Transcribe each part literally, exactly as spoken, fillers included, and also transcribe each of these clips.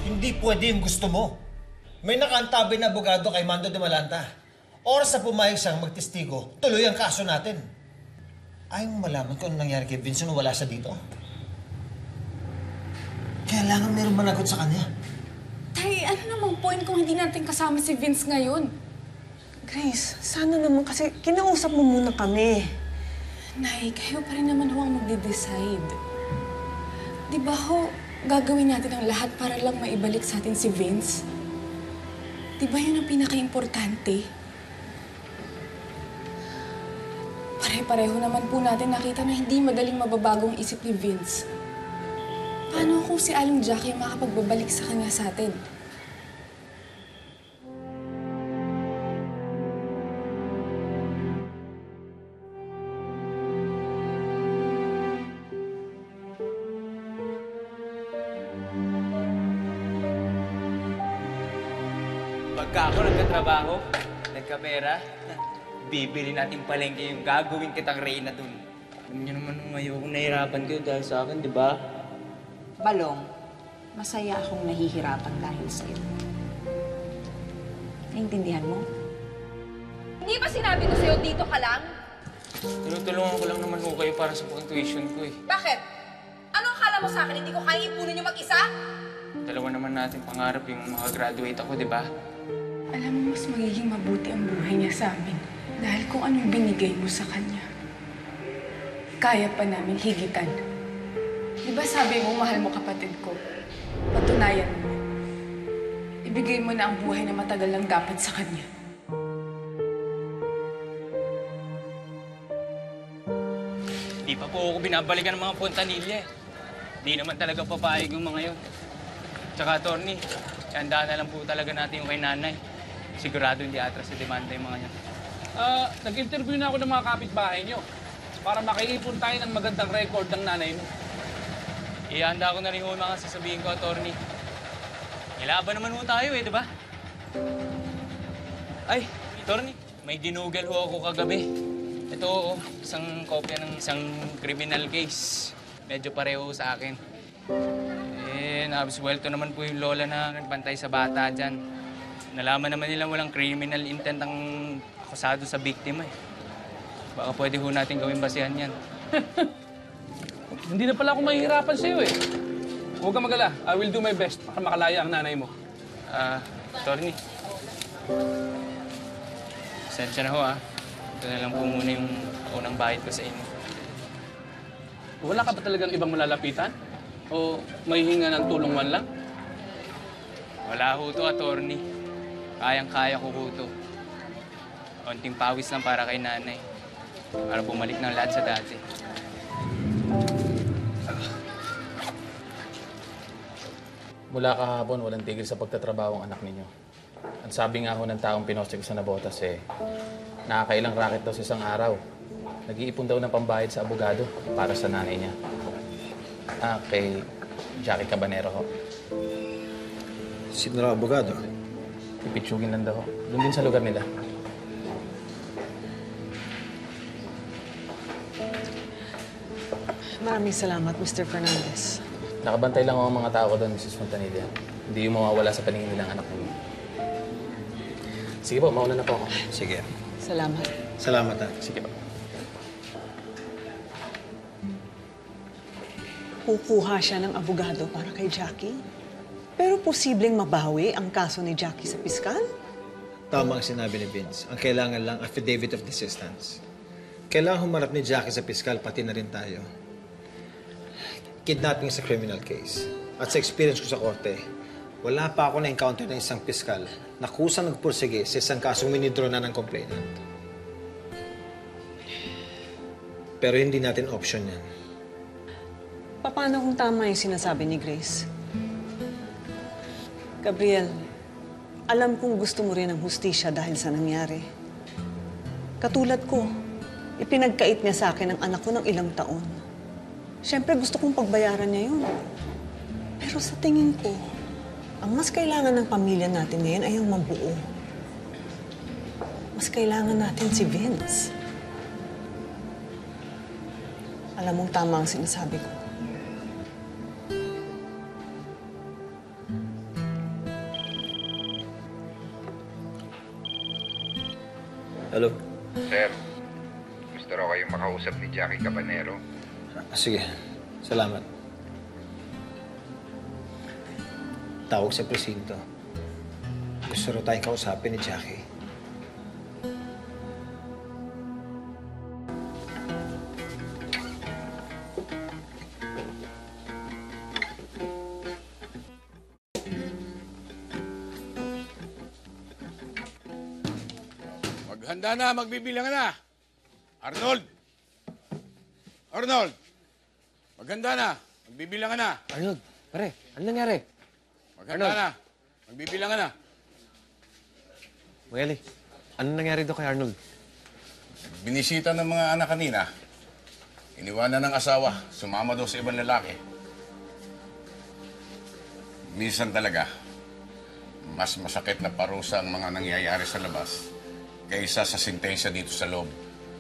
Hindi pwede yung gusto mo. May nakaantabay na abogado kay Mando de Malanta. Oras na pumayag siyang magtestigo, tuloy ang kaso natin. Ayaw mo malaman kung ano nangyari kay Vince nung wala siya dito? Kailangan mayroong managot sa kanya. Tay, ano namang point kung hindi natin kasama si Vince ngayon? Grace, sana naman kasi kinausap mo muna kami. Nay, kayo pa rin naman ho ang magde-decide. Di ba ho, gagawin natin ang lahat para lang maibalik sa atin si Vince? Di ba yun ang pinaka-importante? Pare-pareho naman po natin nakita na hindi madaling mababagong isip ni Vince. Paano kung si Aling Jackie makapagbabalik sa kanya sa atin? Pagka ako nagkatrabaho, nagkapera, bibili natin palengke yung gagawin kitang reyna dun. Alam niyo naman nung ayoko nahihirapan kayo dahil sa akin, di ba? Balong, masaya akong nahihirapan dahil sa'yo. Naintindihan mo? Hindi ba sinabi ko sa'yo dito ka lang? Tinutulungan ko lang naman ho kayo para sa tuition ko eh. Bakit? Ano akala mo sa akin? Hindi ko kaya ipunin yung mag-isa? Dalawa naman natin pangarap yung makagraduate ako, di ba? Alam mo, mas magiging mabuti ang buhay niya sa amin dahil kung anong binigay mo sa kanya. Kaya pa namin higitan. Di ba sabi mo, mahal mo kapatid ko? Patunayan mo. Ibigay mo na ang buhay na matagal lang dapat sa kanya. Di pa po ako binabalikan ng mga fontanilya eh. Di naman talaga papayag yung mga yun. Tsaka, attorney, handaan na lang po talaga natin yung kay nanay. Sigurado hindi atras sa demanda yung mga yan. Ah, uh, nag-interview na ako ng mga kapitbahay nyo para makaipon tayo ng magandang record ng nanay mo. Ihanda ko na rin yung mga sasabihin ko, attorney. Ilaban naman ho tayo eh, di ba? Ay, attorney, may ginugel ho ako kagabi. Ito, oh, isang kopya ng isang criminal case. Medyo pareho sa akin. Eh, naabsuelto naman po yung lola na nagbantay sa bata dyan. Nalaman naman nila walang criminal intent ang akusado sa biktima eh. Baka pwede ho natin gawin basihan yan. Hindi na pala ako mahihirapan sa'yo eh. Huwag kang mag-ala. I will do my best para makalaya ang nanay mo. Ah, uh, attorney. Sensya na ho ah. Ito na lang po muna yung unang bayad ko sa inyo. Wala ka ba talagang ibang malalapitan? O may hinga ng tulong man lang? Wala ho to, attorney. Kayang-kaya ko ho to. Konting pawis lang para kay nanay. Para bumalik ng lahat sa dati. Mula kahapon, walang tigil sa pagtatrabaho ang anak ninyo. Ang sabi nga ho ng taong pinostig sa nabotas eh, nakakailang racket daw sa isang araw. Nag-iipon daw ng pambayad sa abogado para sa nanay niya. Ah, kay Jackie Cabanero ho. Sino raw abogado? Ipitsugin lang daw ho. Doon din sa lugar nila. Maraming salamat, Mister Fernandez. Nakabantay lang ako ang mga tao ko doon, Missus Fontanilla. Hindi yung mawawala sa paningin nilang anak ninyo. Sige po, mauna na po ako. Sige. Salamat. Salamat, ha. Sige po. Kukuha siya ng abogado para kay Jackie. Pero posibleng mabawi ang kaso ni Jackie sa piskal? Tama ang sinabi ni Vince. Ang kailangan lang, affidavit of desistance. Kailangan humarap ni Jackie sa piskal, pati na rin tayo. Kidnapping sa criminal case. At sa experience ko sa korte, wala pa ako na-encounter ng isang piskal na kusang nagpursige sa isang kasong minidro na ng complainant. Pero hindi natin option yan. Paano kung tama yung sinasabi ni Grace? Gabriel, alam kong gusto mo rin ng hustisya dahil sa nangyari. Katulad ko, ipinagkait niya sa akin ang anak ko ng ilang taon. Siyempre, gusto kong pagbayaran niya yun. Pero sa tingin ko, ang mas kailangan ng pamilya natin ngayon ay ang mabuo. Mas kailangan natin si Vince. Alam mong tama ang sinasabi ko. Hello? Sir, gusto raw kayong makausap ni Jackie Cabanero. Sige, salamat. Tawag sa presinto. Gusto raw tayong kausapin ni Jackie. Maghanda na, magbibilang na. Arnold! Arnold! Maghanda na, magbibilang na. Arnold, pare, ano nangyari? Maghanda na, magbibilang na. Magali, ano nangyari doon kay Arnold? Binisita ng mga anak kanina. Iniwanan ng asawa, sumama daw sa ibang lalaki. Minsan talaga, mas masakit na parusa ang mga nangyayari sa labas kaysa sa sintensya dito sa loob.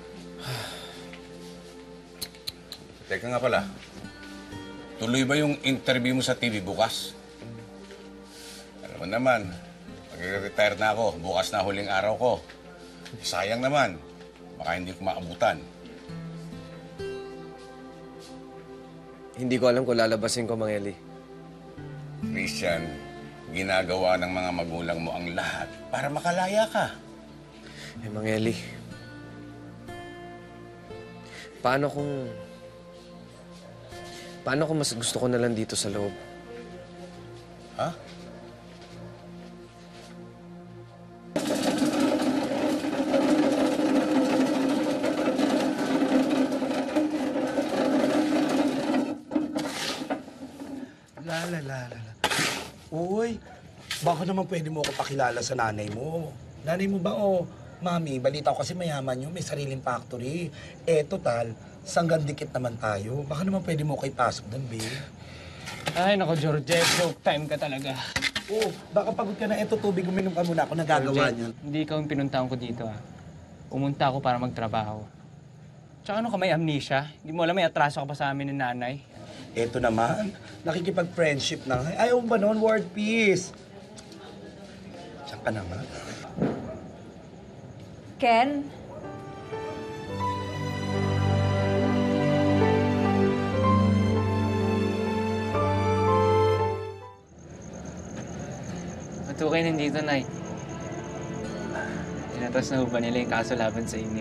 Teka nga pala, tuloy ba yung interview mo sa T V bukas? Alam mo naman, mag-retire na ako, bukas na huling araw ko. Sayang naman, baka hindi ko maabutan. Hindi ko alam kung lalabasin ko, Mang Eli. Christian, ginagawa ng mga magulang mo ang lahat para makalaya ka. Eh, Mang Eli, paano kung... Paano kung mas gusto ko na lang dito sa loob? Ha? La, la, la, la, la. Uy, baka naman pwede mo ako pakilala sa nanay mo. Nanay mo ba o, Mami, balita ko kasi mayaman yun, may sariling factory. Eh, total, sanggang dikit naman tayo. Baka naman pwede mo kayo pasok doon, babe. Ay, nako, George. Joke time ka talaga. Oh, baka pagod ka na. Eto, tubig, uminom ka muna. Ako nagagawa George, niyan. hindi ikaw yung pinuntahan ko dito, ah. Pumunta ako para magtrabaho. Tsaka ano ka, may amnesia? Hindi mo alam, may atraso ka pa sa amin ni nanay. Eto naman, nakikipag-friendship na. Ay, ayaw mo ba noon? World peace. Diyan ka naman. Ken? Matukay nandito, Nay. Tinatas na ba nila yung kaso laban sa inyo?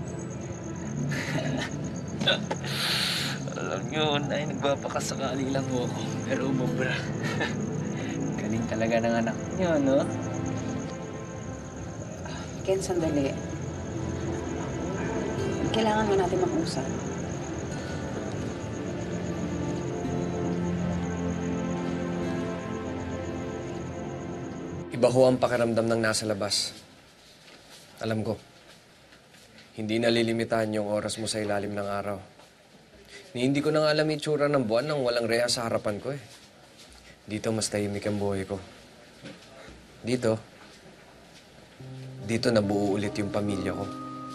Alam nyo, Nay, nagpapakasakali lang mo ako. Pero umubra. Galing talaga ng anak nyo, no? Ken, sandali. Kailangan mo natin mag-usap. Iba ho ang pakiramdam ng nasa labas. Alam ko, hindi nalilimitahan yung oras mo sa ilalim ng araw. Ni hindi ko na nga alam itsura ng buwan nang walang reha sa harapan ko eh. Dito mas tahimik ang buhay ko. Dito, dito nabuo ulit yung pamilya ko.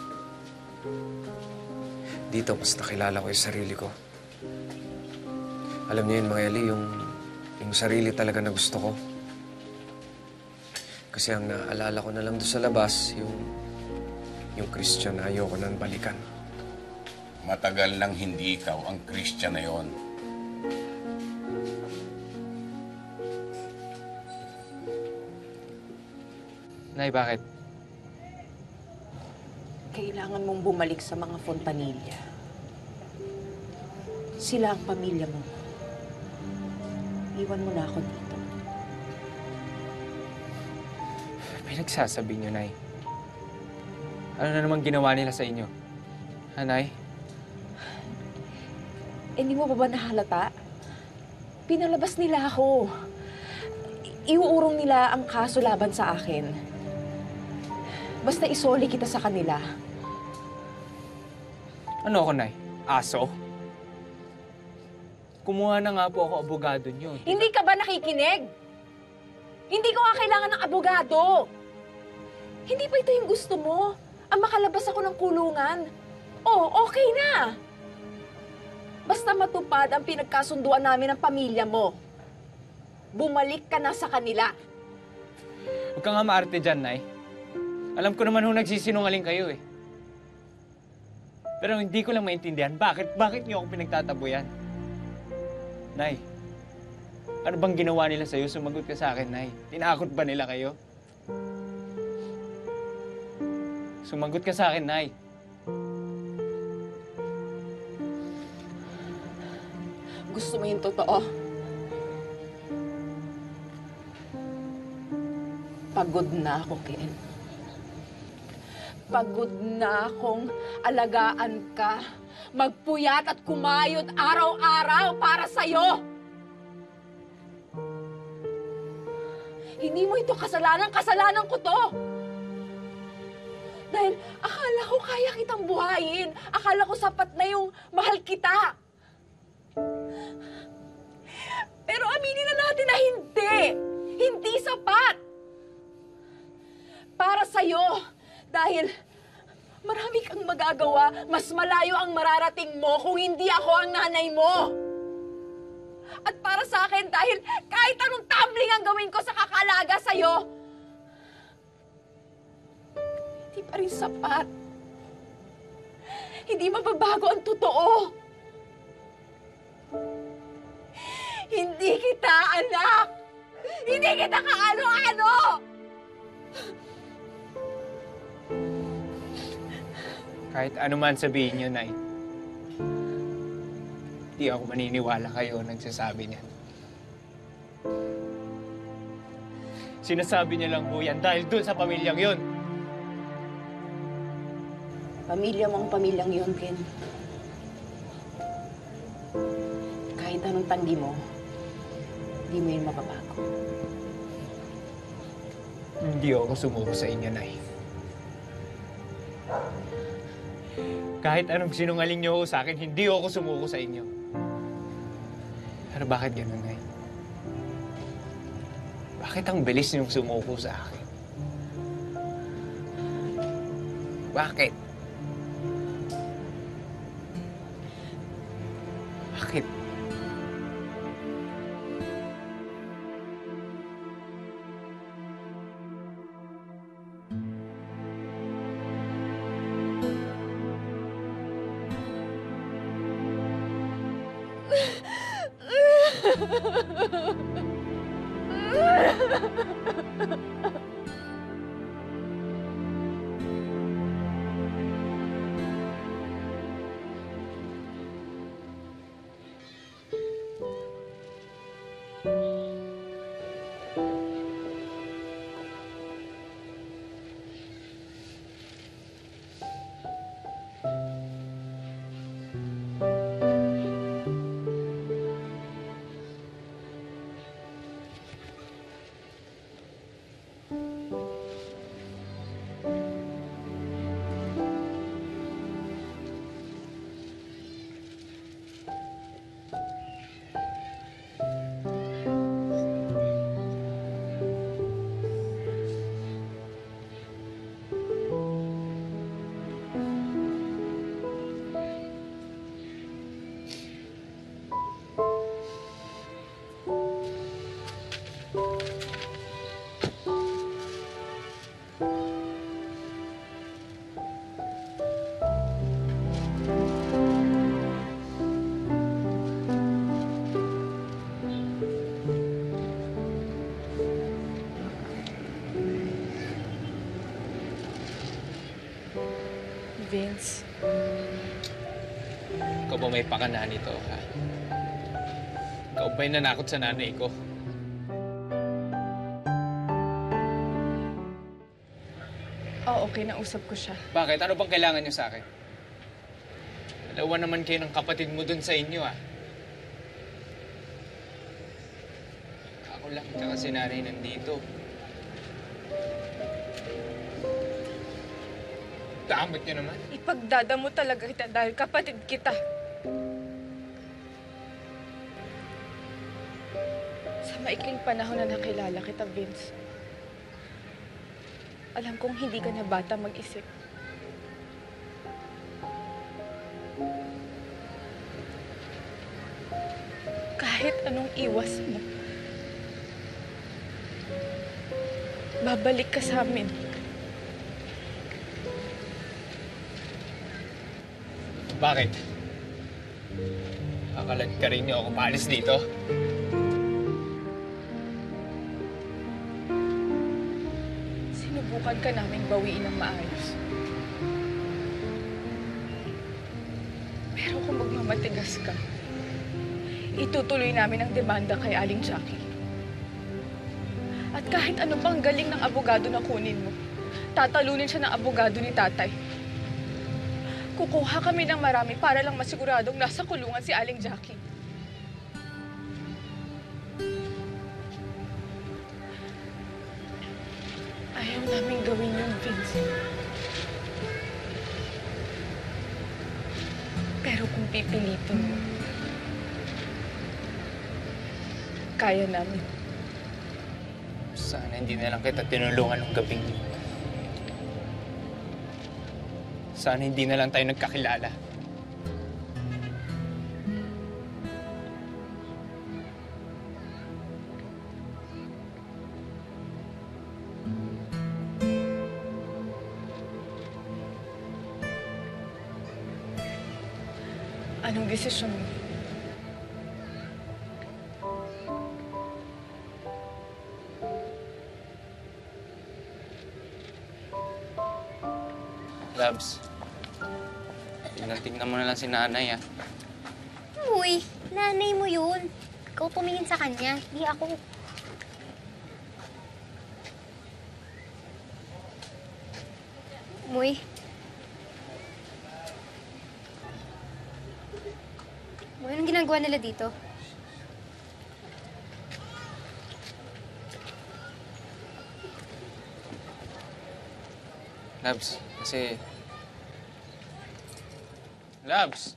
Dito mas nakilala ko yung sarili ko. Alam niyo yun, mga Eli, yung, yung sarili talaga na gusto ko. Kasi ang naalala ko na lang doon sa labas, yung, yung Christian na ayoko nang balikan. Matagal nang hindi ikaw ang Christian na yon. Nay, bakit? Kailangan mong bumalik sa mga Fontanilla. Sila ang pamilya mo. Iwan mo na ako dito. May nagsasabi niyo, Nay. Ano na naman ginawa nila sa inyo? Ha, Nay? Eh, hindi mo pa ba nahalata? Pinalabas nila ako. I- Iuurong nila ang kaso laban sa akin. Basta isoli kita sa kanila. Ano ako, Nay? Aso? Kumuha na nga po ako abogado niyo. Hindi ka ba nakikinig? Hindi ko nga kailangan ng abogado. Hindi ba ito yung gusto mo? Ang makalabas ako ng kulungan. Oh, okay na. Basta matupad ang pinagkasunduan namin ng pamilya mo. Bumalik ka na sa kanila. Huwag ka nga maarte dyan, Nay. Alam ko naman ho nagsisinungaling kayo eh. Pero hindi ko lang maintindihan, bakit, bakit niyo ako pinagtatabuyan? Nay, ano bang ginawa nila sa'yo? Sumagot ka sa akin, Nay. Tinakot ba nila kayo? Sumagot ka sa akin, Nay. Gusto mo yung totoo? Pagod na ako, Ken. Pagod na akong alagaan ka, magpuyat at kumayod araw-araw para sa'yo. Hindi mo ito kasalanan, kasalanan ko to. Dahil akala ko kaya kitang buhayin. Akala ko sapat na yung mahal kita. Pero aminin na natin na hindi. Hindi sapat. Para sa'yo. Dahil marami kang magagawa, mas malayo ang mararating mo kung hindi ako ang nanay mo. At para sa akin, dahil kahit anong tumbling ang gawin ko sa kakalaga sa'yo, hindi pa rin sapat. Hindi mababago ang totoo. Hindi kita anak. Hindi kita kaano-ano. Kahit ano man sabihin niyo, Nay. Hindi ako maniniwala kayo nagsasabi niyan. Sinasabi niya lang po yan dahil dun sa pamilyang yun. Pamilya mo ang pamilyang yun, Ken. Kahit anong tanggi mo, hindi mo yun mababago. Hindi ako sumuko sa inyo, Nay. Kahit anong sinungaling niyo sa akin, hindi ako sumuko sa inyo. Pero bakit gano'n, Nay? Bakit ang bilis niyong sumuko sa akin? Bakit? Bakit? Vince. Ikaw ba may pakana nito, ha? Ikaw ba'y nanakot sa nanay ko? Oo, okay, nausap ko siya. Bakit? Ano bang kailangan niyo sa akin? Dalawa naman kayo ng kapatid mo dun sa inyo, ah. Ako lang, tsaka si nanay nandito. Damot niyo naman. Ipagdadamo talaga kita dahil kapatid kita. Sa maikling panahon na nakilala kita, Vince, alam kong hindi ka na bata mag-isip. Kahit anong iwas mo, babalik ka sa amin. Bakit? Akalat ka rin niyo ako maalis dito? Sinubukan ka naming bawiin ng maayos. Pero kung magmamatigas ka, itutuloy namin ang demanda kay Aling Jackie. At kahit ano pang galing ng abogado na kunin mo, tatalunin siya ng abogado ni tatay. Kukuha kami ng marami para lang masiguradong nasa kulungan si Aling Jackie. Ayaw namin gawin yun, Vince. Pero kung pipilitin mo, kaya namin. Sana hindi na lang kita tinulungan ng gabing yun. Sana hindi na lang tayo nagkakilala. Anong desisyon mo? Labs, tingnan-tingnan mo na lang si nanay, ah. Uy, nanay mo yun. Ikaw tumingin sa kanya, hindi ako. Uy. Uy, anong ginagawa nila dito? Labs, kasi... Labs!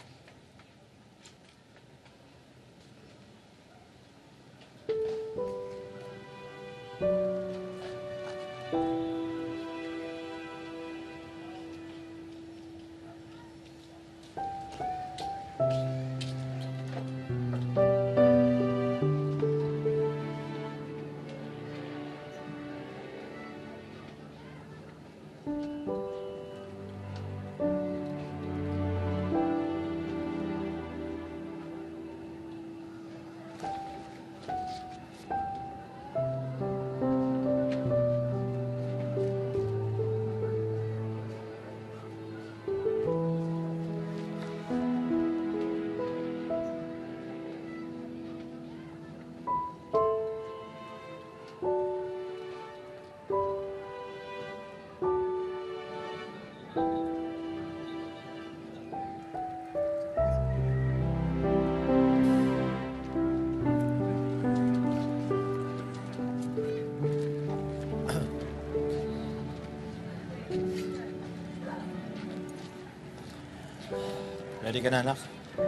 Ready ka na, anak?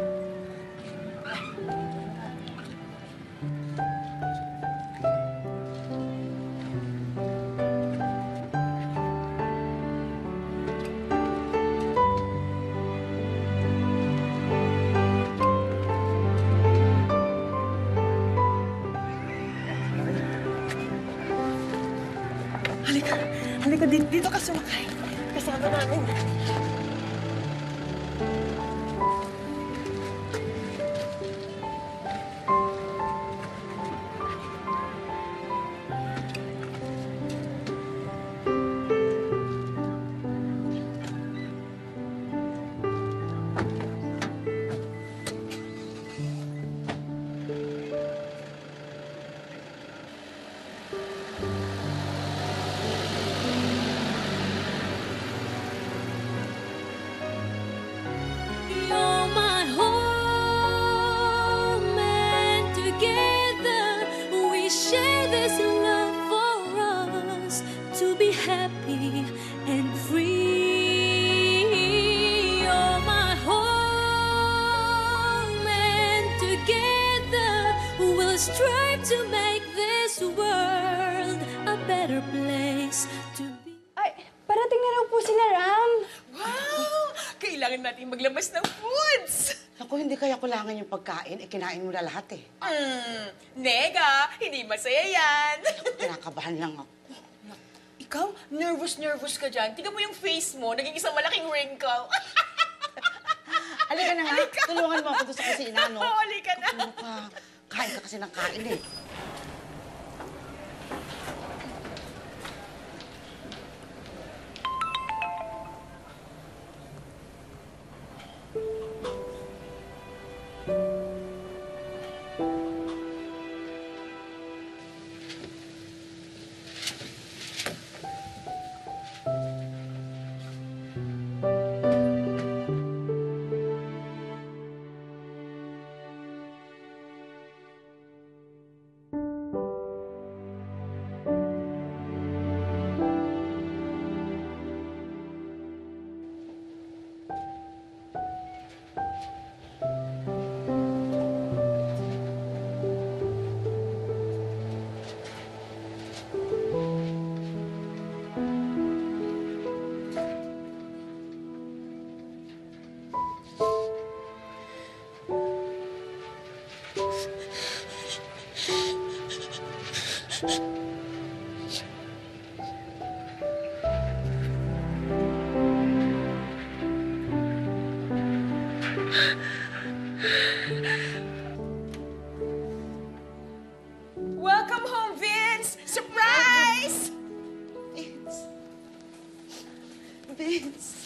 Halika, halika dito, dito ka sumakay. Kasama namin. Strive to make this world a better place to be. Ay, parating na raw po sila, Ram. Wow! Kailangan natin maglabas ng foods! Naku, hindi kaya kulangan yung pagkain. Eh, kinain mo na lahat eh. Hmm, nega, hindi masaya yan. Kinakabahan lang ako. Ikaw, nervous-nervous ka dyan. Tingnan mo yung face mo, naging isang malaking wrinkle. Halika na nga. Tulungan mo ako doon sa kusina, no? Oo, halika na. Ano ka? Kain ka kasi ng kain eh. Welcome home, Vince! Surprise! Vince. Vince.